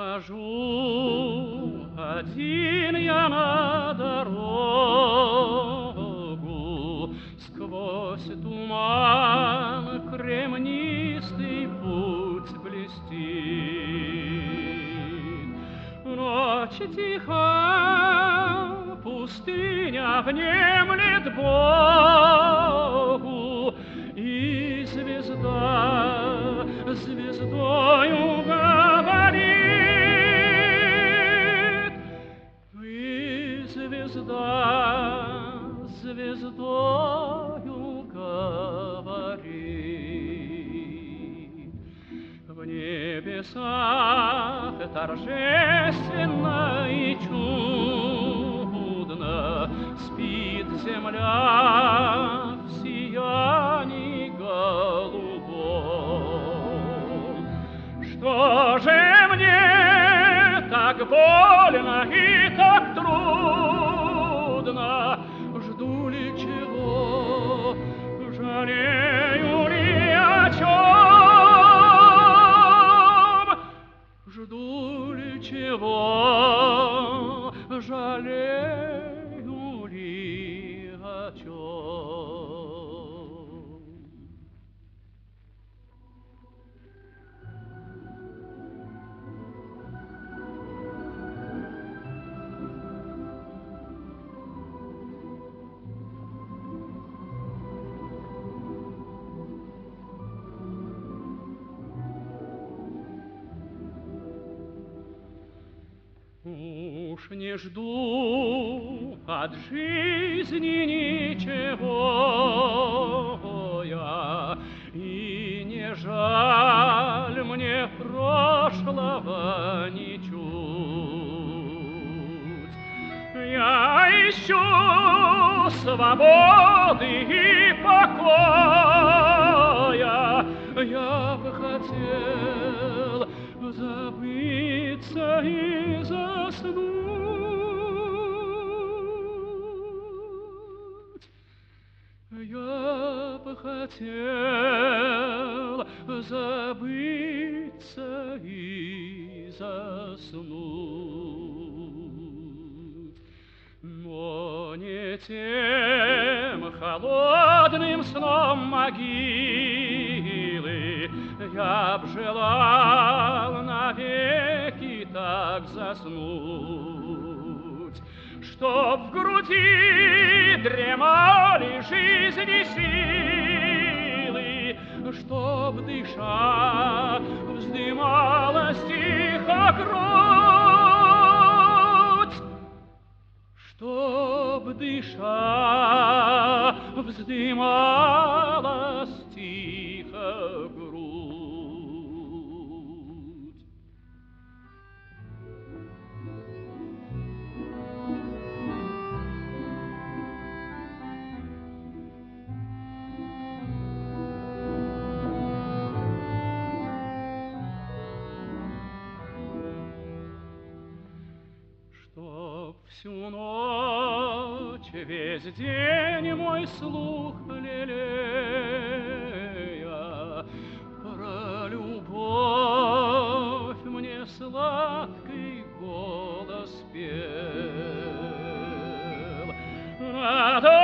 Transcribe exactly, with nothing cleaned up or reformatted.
Хожу один я на дорогу, сквозь туман кремнистый путь блестит. Ночь тиха, пустыня внемлет Богу, и звезда звездою говорит, и звезда звездою говорит. В небесах торжественно и чудно спит земля в сиянии голубом. Что же мне так больно и так трудно? Жду ли чего, жалею ли о чем? Жду ли чего, жалею ли о чем? Уж не жду от жизни ничего я, и не жаль мне прошлого ничуть. Я ищу свободы и покоя, я бы хотел забыться и заснуть. Я бы хотел забыться и заснуть, но не тем холодным сном могилы я б желал навеки так заснуть, чтоб в груди дремали жизни силы, чтоб, дыша, вздымалась тихо грудь, чтоб, дыша, вздымалась тихо грудь. Чтоб всю ночь, весь день мой слух лелея, про любовь мне сладкий голос пел. Над